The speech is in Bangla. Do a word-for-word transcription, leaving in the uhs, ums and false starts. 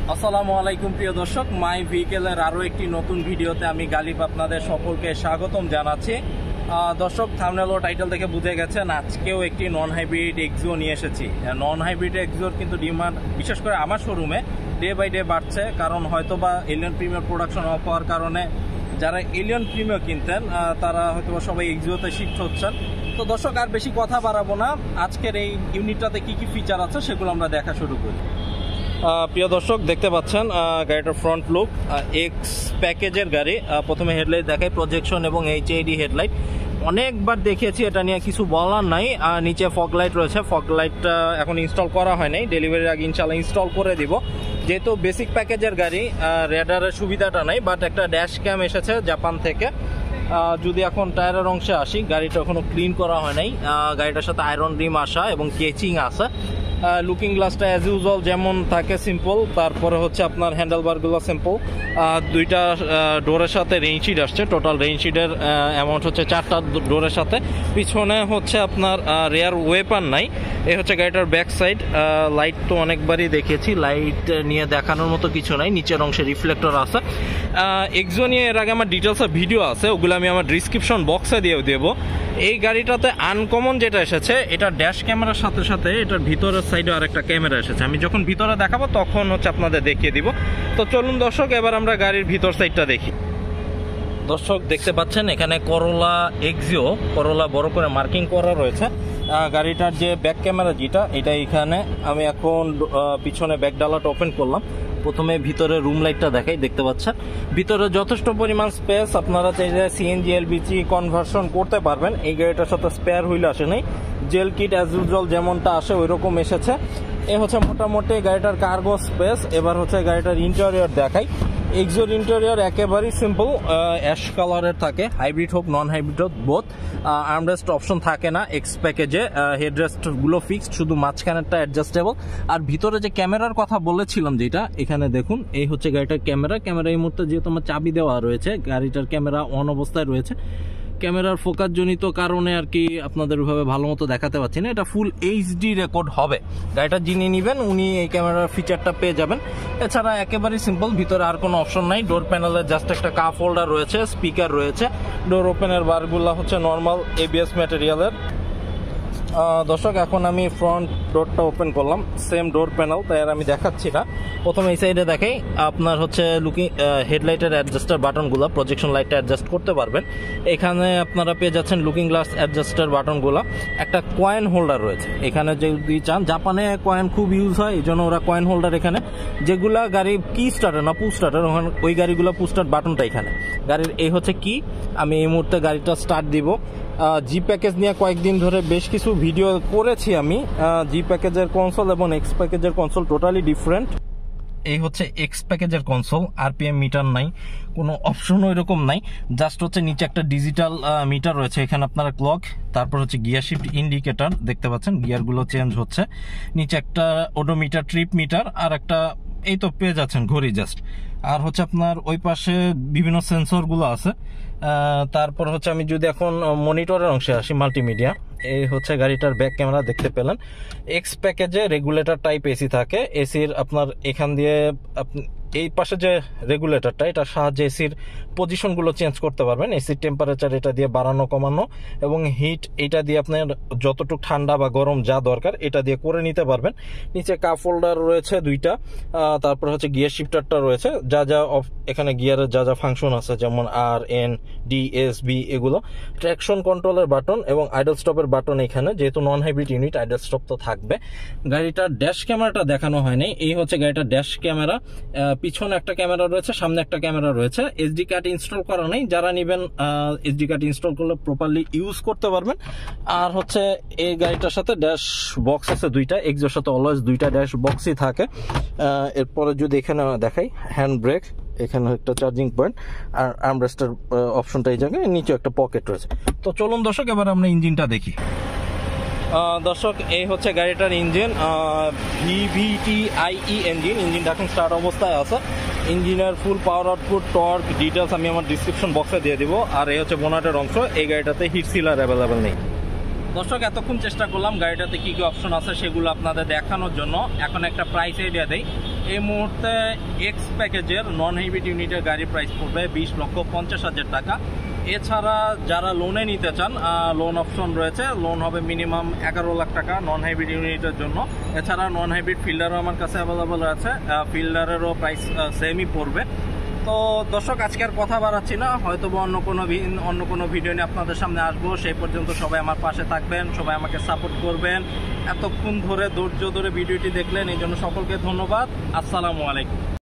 আসসালামু আলাইকুম প্রিয় দর্শক, মাই ভেহিকেলের আরও একটি নতুন ভিডিওতে আমি গালিব আপনাদের সকলকে স্বাগতম জানাচ্ছি। দর্শক, থাম্বনেল ও টাইটেল দেখে বুঝে গেছেন আজকেও একটি নন হাইব্রিড এক্সিও নিয়ে এসেছি। নন হাইব্রিড এক্সিওর কিন্তু ডিমান্ড বিশেষ করে আমার শোরুমে ডে বাই ডে বাড়ছে, কারণ হয়তো বা এলিয়ন প্রিমিয়ার প্রোডাকশন অফ হওয়ার কারণে যারা এলিয়ন প্রিমিয়ার কিনতেন তারা হয়তো সবাই এক্সিওতে শিফট হচ্ছেন। তো দর্শক, আর বেশি কথা বাড়াবো না, আজকের এই ইউনিটটাতে কি কি ফিচার আছে সেগুলো আমরা দেখা শুরু করি। প্রিয় দর্শক, দেখতে পাচ্ছেন গাড়িটার ফ্রন্ট লুক এক্স প্যাকেজের গাড়ি। প্রথমে হেডলাইট দেখাই, প্রজেকশন এবং এইচএডি হেডলাইট অনেকবার দেখিয়েছি, এটা নিয়ে কিছু বলার নাই। আর নিচে ফগ লাইট রয়েছে, ফগ লাইটটা এখন ইনস্টল করা হয় নাই, ডেলিভারির আগে ইনশাল্লাহ ইনস্টল করে দিব। যেহেতু বেসিক প্যাকেজের গাড়ি, রেডারের সুবিধাটা নাই, বাট একটা ড্যাশ ক্যাম এসেছে জাপান থেকে। যদি এখন টায়ারের অংশে আসি, গাড়িটা এখনো ক্লিন করা হয় নাই। গাড়িটার সাথে আয়রন রিম আসা এবং কেচিং আসা। লুকিং গ্লাসটা অ্যাজ ইউজুয়াল যেমন থাকে সিম্পল, তারপরে হচ্ছে আপনার হ্যান্ডেলবারগুলো সিম্পল। দুইটা ডোরের সাথে রেইন শিট আসছে, টোটাল রেইন শিটের অ্যামাউন্ট হচ্ছে চারটা ডোরের সাথে। পিছনে হচ্ছে আপনার রেয়ার ওয়েপার নাই। এই হচ্ছে গাড়িটার ব্যাক সাইড। লাইট তো অনেকবারই দেখেছি, লাইট নিয়ে দেখানোর মতো কিছু নাই। নিচের অংশে রিফ্লেক্টর আছে। এক্সিও নিয়ে এর আগে আমার ডিটেলসে ভিডিও আছে, ওগুলো আমি আমার ডিসক্রিপশন বক্সে দিয়ে দেবো। এই গাড়িটাতে আনকমন যেটা এসেছে, এটা ড্যাশ ক্যামেরার সাথে সাথে এটার ভিতরের সাইডে আর একটা ক্যামেরা এসেছে। আমি যখন ভিতরে দেখাবো তখন হচ্ছে আপনাদের দেখিয়ে দিব। তো চলুন দর্শক, এবার আমরা গাড়ির ভিতর সাইডটা দেখি। দর্শক, দেখতে পাচ্ছেন এখানে করোলা এক্সিও, করোলা বড় করে মার্কিং করা রয়েছে। গাড়িটার যে ব্যাক ক্যামেরা যেটা, এটা এখানে আমি এখন পিছনে ব্যাক ডালাটা ওপেন করলাম। প্রথমে ভিতরে রুম লাইটটা দেখাই, দেখতে পাচ্ছেন ভিতরে যথেষ্ট পরিমাণ স্পেস। আপনারা চাইলে সিএনজি এলপিজি কনভার্সন করতে পারবেন। এই গাড়িটার সাথে স্পেয়ার হুইল আসে নাই, জেল কিট অ্যাজ ইউজুয়াল যেমনটা আসে ওই রকম এসেছে। এ হচ্ছে মোটামুটি গাড়িটার কার্গো স্পেস। এবার হচ্ছে গাড়িটার ইন্টেরিয়র দেখাই। এক্সিওর ইন্টেরিয়র একেবারেই সিম্পল, অ্যাশ কালারের থাকে, হাইব্রিড হোক নন হাইব্রিড হোক বোথ। আর্মরেস্ট অপশন থাকে না এক্স প্যাকেজে, হেডরেস্টগুলো ফিক্সড, শুধু মাঝখানেরটা অ্যাডজাস্টেবল। আর ভিতরে যে ক্যামেরার কথা বলেছিলাম যেটা, এখানে দেখুন এই হচ্ছে গাড়িটার ক্যামেরা। ক্যামেরা এই মুহূর্তে যেহেতু আমার চাবি দেওয়া রয়েছে, গাড়িটার ক্যামেরা অন অবস্থায় রয়েছে। ক্যামেরার ফোকাস জনিত কারণে আর কি আপনাদের ওইভাবে ভালো মতো দেখাতে পাচ্ছি না। এটা ফুল এইচডি রেকর্ড হবে। গাড়িটা যিনি নেবেন উনি এই ক্যামেরার ফিচারটা পেয়ে যাবেন। এছাড়া একেবারেই সিম্পল, ভিতরে আর কোনো অপশন নাই। ডোর প্যানেলে জাস্ট একটা কাপ হোল্ডার রয়েছে, স্পিকার রয়েছে। ডোর ওপেনের বারগুলো হচ্ছে নর্মাল এবিএস ম্যাটেরিয়ালের। দর্শক, এখন আমি ফ্রন্ট ডোরটা ওপেন করলাম, সেম ডোর প্যানেল, তাই আর আমি দেখাচ্ছি না। প্রথমে এই সাইডে দেখাই, আপনার হচ্ছে লুকিং হেডলাইটের অ্যাডজাস্টার বাটনগুলো, প্রজেকশন লাইটটা অ্যাডজাস্ট করতে পারবেন। এখানে আপনারা পেয়ে যাচ্ছেন লুকিং গ্লাস অ্যাডজাস্টার বাটনগুলো। একটা কয়েন হোল্ডার রয়েছে এখানে, যদি চান। জাপানে কয়েন খুব ইউজ হয়, এই জন্য ওরা কয়েন হোল্ডার এখানে, যেগুলা গাড়ি কি স্টার্টার না পু স্টার্টার, ওখানে ওই গাড়িগুলো পু স্টার্ট বাটনটা এখানে। গাড়ির এই হচ্ছে কি, আমি এই মুহূর্তে গাড়িটা স্টার্ট দিব। জি প্যাকেজ নিয়ে কয়েকদিন ধরে বেশ কিছু ভিডিও করেছি আমি। জি প্যাকেজের কনসোল এবং এক্স প্যাকেজের কনসোল টোটালি ডিফারেন্ট। এই হচ্ছে এক্স প্যাকেজের কনসোল, আরপিএম মিটার নাই, কোনো অপশন ওই রকম নাই। জাস্ট হচ্ছে নিচে একটা ডিজিটাল মিটার রয়েছে, এখানে আপনারা ক্লক, তারপর হচ্ছে গিয়ার শিফট ইন্ডিকেটর দেখতে পাচ্ছেন, গিয়ারগুলো চেঞ্জ হচ্ছে। নিচে একটা ওডোমিটার, ট্রিপ মিটার, আর একটা এই তো পেয়ে যাচ্ছেন ঘড়ি জাস্ট। আর হচ্ছে আপনার ওই পাশে বিভিন্ন সেন্সরগুলো আছে। তারপর হচ্ছে আমি যদি এখন মনিটরের অংশে আসি, মাল্টিমিডিয়া, এই হচ্ছে গাড়িটার ব্যাক ক্যামেরা দেখতে পেলেন। এক্স প্যাকেজে রেগুলেটর টাইপ এসি থাকে। এসির আপনার এখান দিয়ে আপনি এই পাশে যে রেগুলেটরটা, এটার সাহায্যে এসির পজিশনগুলো চেঞ্জ করতে পারবেন। এসির টেম্পারেচার এটা দিয়ে বাড়ানো কমানো এবং হিট এটা দিয়ে আপনার যতটুকু ঠান্ডা বা গরম যা দরকার এটা দিয়ে করে নিতে পারবেন। নিচে কাপ হোল্ডার রয়েছে দুইটা। তারপর হচ্ছে গিয়ার শিফটারটা রয়েছে, যা যা এখানে গিয়ারের যা যা ফাংশন আছে, যেমন R N D S B এগুলো। ট্র্যাকশন কন্ট্রোলের বাটন এবং আইডল স্টপের বাটন এখানে, যেহেতু non hybrid unit idle stop তো থাকবে। গাড়িটার ড্যাশ ক্যামেরাটা দেখানো হয়নি, এই হচ্ছে গাড়িটার ড্যাশ ক্যামেরা। পিছনে একটা ক্যামেরা রয়েছে, সামনে একটা ক্যামেরা রয়েছে। এসডি কার্ড ইনস্টল করা নেই, যারা নেবেন এসডি কার্ড ইনস্টল করলে প্রপারলি ইউজ করতে পারবেন। আর হচ্ছে এই গাড়িটার সাথে ড্যাশ বক্স আছে দুইটা, এক্সোর সাথে অলওয়েজ দুইটা ড্যাশ বক্সই থাকে। এরপরে যদি এখানে দেখাই, হ্যান্ড ব্রেক, এখানে একটা চার্জিং পয়েন্ট, আর আর্মরেস্টের অপশনটা এই জায়গায়, নিচে একটা পকেট রয়েছে। তো চলুন দর্শক, এবার আমরা ইঞ্জিনটা দেখি। দর্শক, এই হচ্ছে গাড়িটার ইঞ্জিন, ভিভিটি আইই ইঞ্জিন। ইঞ্জিনটা এখন স্টার্ট অবস্থায় আছে। ইঞ্জিনের full power output, torque details আমি আমার ডিসক্রিপশন বক্সে দিয়ে দিব। আর এই হচ্ছে বোনাটের অংশ। এই গাড়িটাতে হিট সিলার অ্যাভেলেবেল নেই। দর্শক এতক্ষণ চেষ্টা করলাম গাড়িটাতে কী কী অপশন আছে সেগুলো আপনাদের দেখানোর জন্য। এখন একটা প্রাইস আইডিয়া দেই। এই মুহূর্তে এক্স প্যাকেজের নন হাইব্রিড ইউনিটের গাড়ির প্রাইস পড়বে বিশ লক্ষ পঞ্চাশ হাজার টাকা। এছাড়া যারা লোনে নিতে চান লোন অপশন রয়েছে, লোন হবে মিনিমাম এগারো লাখ টাকা নন হাইব্রিড ইউনিটের জন্য। এছাড়া নন হাইব্রিড ফিল্ডারও আমার কাছে অ্যাভেলেবল আছে, ফিল্ডারেরও প্রাইস সেমই পড়বে। তো দর্শক আজকে আর কথা বাড়াচ্ছি না, হয়তো বা অন্য কোনো অন্য কোনো ভিডিও নিয়ে আপনাদের সামনে আসবো। সেই পর্যন্ত সবাই আমার পাশে থাকবেন, সবাই আমাকে সাপোর্ট করবেন। এতক্ষণ ধরে ধৈর্য ধরে ভিডিওটি দেখলেন এই জন্য সকলকে ধন্যবাদ। আসসালামু আলাইকুম।